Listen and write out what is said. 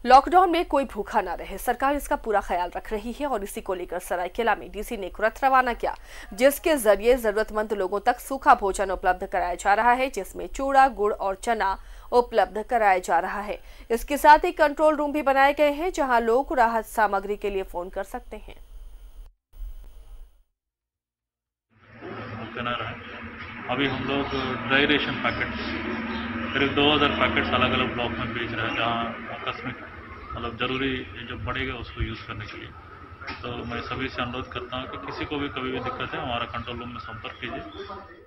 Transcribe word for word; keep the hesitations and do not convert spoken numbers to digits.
Lockdown में कोई भूखा ना रहे, सरकार इसका पूरा ख्याल रख रही है और इसी को लेकर सरायकेला में डीसी ने एक रथ रवाना किया, जिसके जरिए जरूरतमंद लोगों तक सूखा भोजन उपलब्ध कराया जा रहा है, जिसमें चूड़ा, गुड़ और चना उपलब्ध कराया जा रहा है। इसके साथ ही कंट्रोल रूम भी बनाए गए हैं, जहां लोग राहत सामग्री के लिए फोन कर सकते हैं। अभी हम लोग ड्राई रेशन पैकेट करीब दो हज़ार पैकेट्स अलग अलग ब्लॉक में बेच रहे हैं, जहाँ आकस्मिक मतलब ज़रूरी जो पड़ेगा उसको यूज़ करने के लिए। तो मैं सभी से अनुरोध करता हूँ कि किसी को भी कभी भी दिक्कत है हमारा कंट्रोल रूम में संपर्क कीजिए।